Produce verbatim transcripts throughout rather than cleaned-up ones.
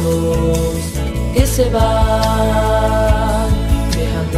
momentos que se van dejando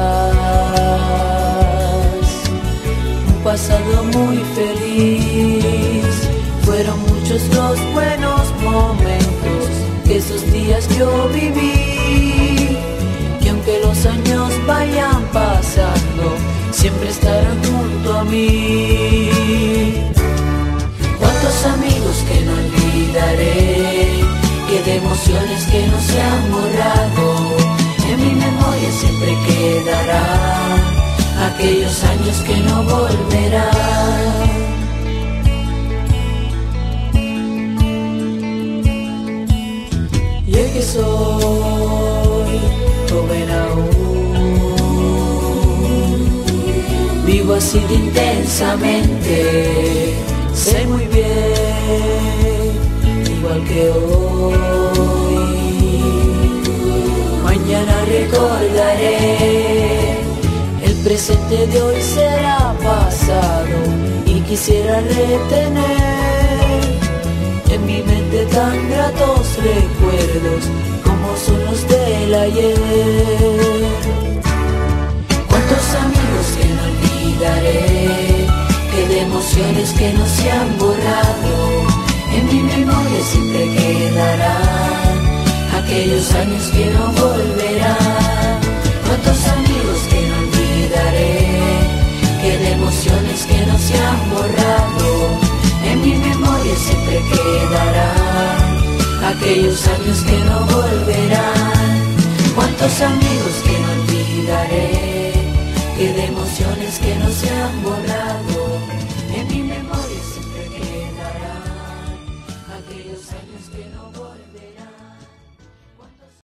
atrás un pasado muy feliz. Fueron muchos los buenos momentos que esos días yo viví, y aunque los años vayan pasando, siempre estarán junto a mí. Cuántos amigos que no olvidaré, y de emociones que no se han borrado. En mi memoria siempre quedarán aquellos años que no volverán. Y es que soy joven aún, vivo así de intensamente, sé muy bien, igual que hoy, mañana recordaré, el presente de hoy será pasado, y quisiera retener en mi mente tan gratos recuerdos como son los del ayer. Cuántos amigos que no olvidaré, que de emociones que no se han borrado. En mi memoria siempre quedarán aquellos años que no volverán. Cuántos amigos que no olvidaré, que de emociones que no se han borrado. En mi memoria siempre quedarán aquellos años que no volverán. Cuántos amigos que no olvidaré, que de emociones que no se han borrado.